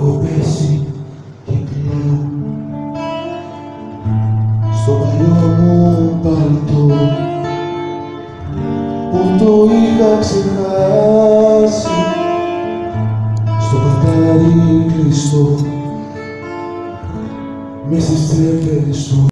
έχω πέσει και κλαίω στο παλιό μου παλτό που το είχα ξεχάσει στο πατάρι κλειστό μες στις τσέπες του.